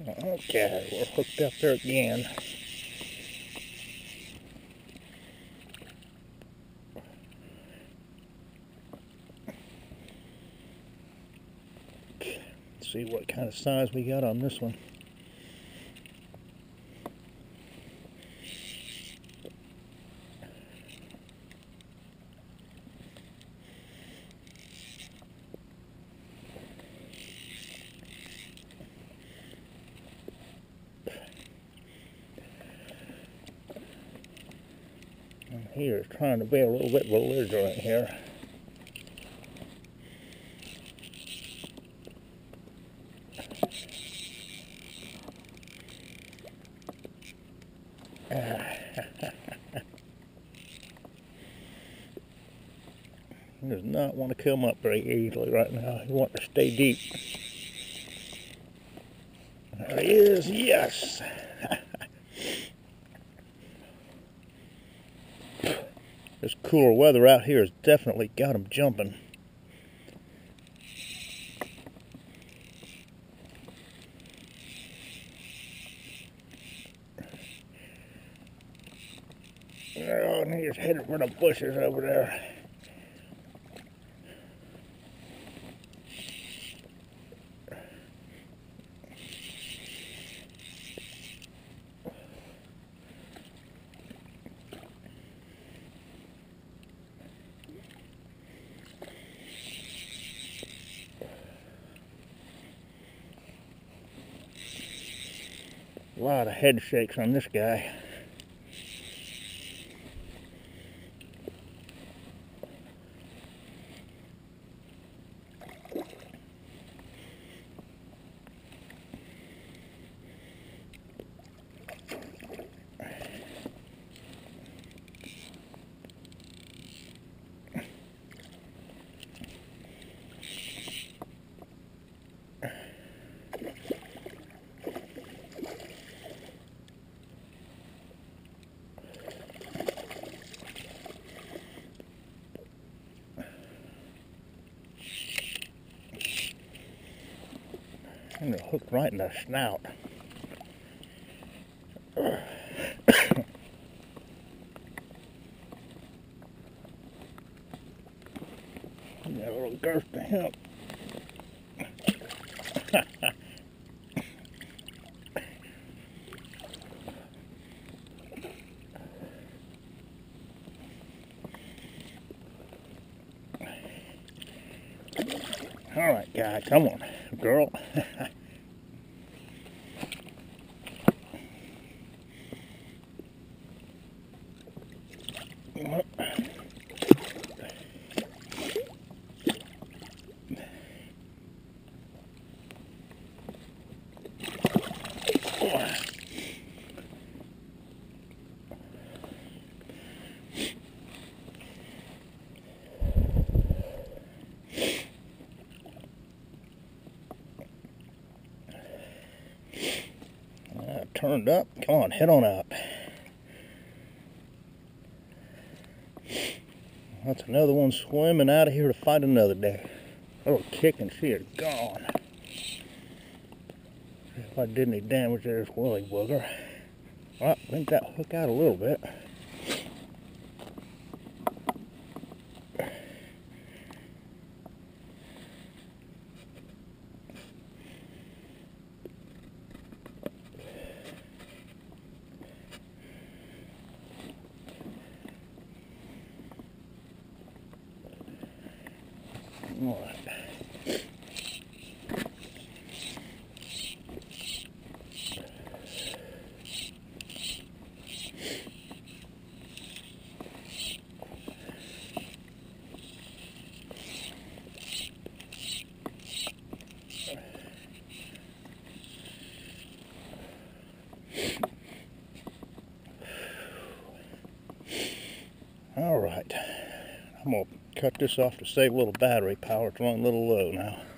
Okay, we're hooked up there again. Let's see what kind of size we got on this one. And he is trying to be a little bit belligerent here. He does not want to come up very easily right now. He wants to stay deep. There he is, yes! This cooler weather out here has definitely got him jumping. Oh, and he's headed for the bushes over there. A lot of head shakes on this guy. I'm gonna hook right in the snout. Got a little girth to him. All right, guy, come on, girl. Turned up. Come on, head on up. That's another one swimming out of here to fight another day. A little kick and she is gone. If I did any damage to this willy booger. Well, bent that hook out a little bit. All right. All right. I'm going to cut this off to save a little battery power. It's running a little low now.